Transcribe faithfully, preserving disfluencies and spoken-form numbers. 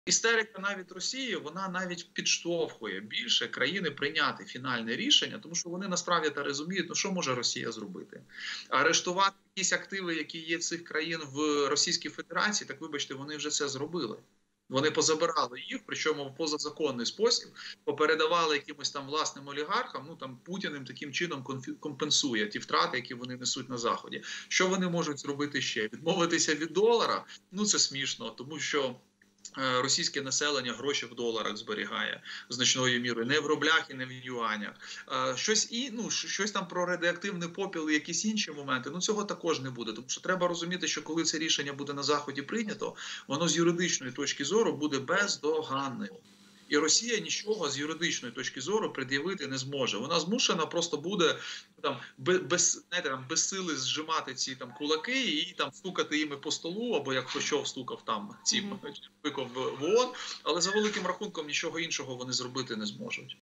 Істерика навіть Росії, вона навіть підштовхує більше країни прийняти фінальне рішення, тому що вони насправді та розуміють, ну що може Росія зробити? Арештувати якісь активи, які є цих країн в Російській Федерації, так вибачте, вони вже це зробили. Вони позабирали їх, причому в позазаконний спосіб, попередавали якимось там власним олігархам, ну там Путін їм таким чином компенсує ті втрати, які вони несуть на Заході. Що вони можуть зробити ще? Відмовитися від долара? Ну це смішно, тому що російське населення гроші в доларах зберігає значною мірою, не в рублях і не в юанях. Щось і ну щось там про радіоактивний попіл і якісь інші моменти. Ну цього також не буде, тому що треба розуміти, що коли це рішення буде на Заході прийнято, воно з юридичної точки зору буде бездоганним. І Росія нічого з юридичної точки зору пред'явити не зможе. Вона змушена просто буде там без, знаєте, там, без сили зжимати ці там кулаки і там стукати їми по столу, або як Хрущов стукав там цим mm-hmm. в ООН, але за великим рахунком нічого іншого вони зробити не зможуть.